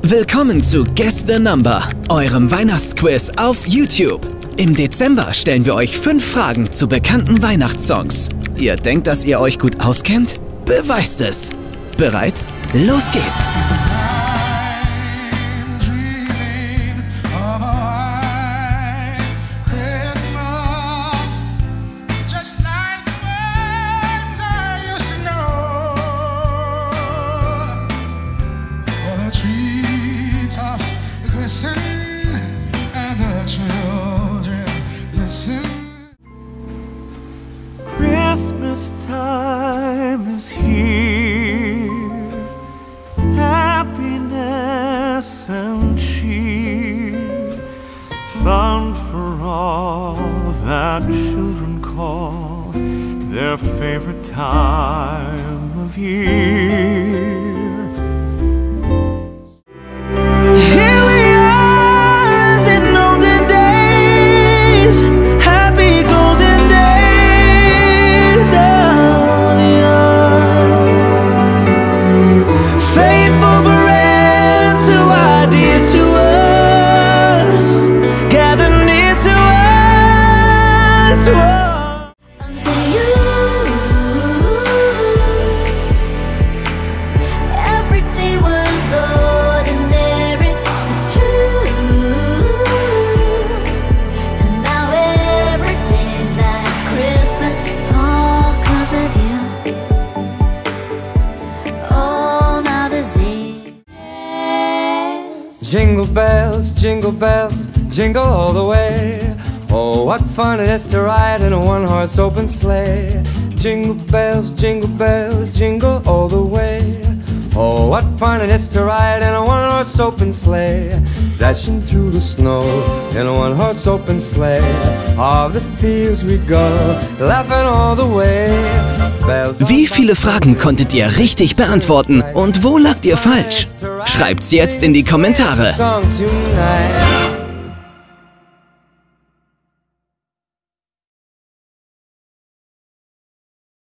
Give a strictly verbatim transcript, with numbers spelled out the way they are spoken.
Willkommen zu Guess the Number, eurem Weihnachtsquiz auf YouTube. Im Dezember stellen wir euch fünf Fragen zu bekannten Weihnachtssongs. Ihr denkt, dass ihr euch gut auskennt? Beweist es! Bereit? Los geht's! Christmas time is here, happiness and cheer, fun for all that children call their favorite time of year. Jingle bells, jingle bells, jingle all the way. Oh, what fun it is to ride in a one-horse open sleigh. Jingle bells, jingle bells, jingle all the way. Oh, what fun it is to ride in a one-horse open sleigh. Dashing through the snow in a one-horse open sleigh. All the fields we go, laughing all the way. Wie viele Fragen konntet ihr richtig beantworten und wo lagt ihr falsch? Schreibt's jetzt in die Kommentare.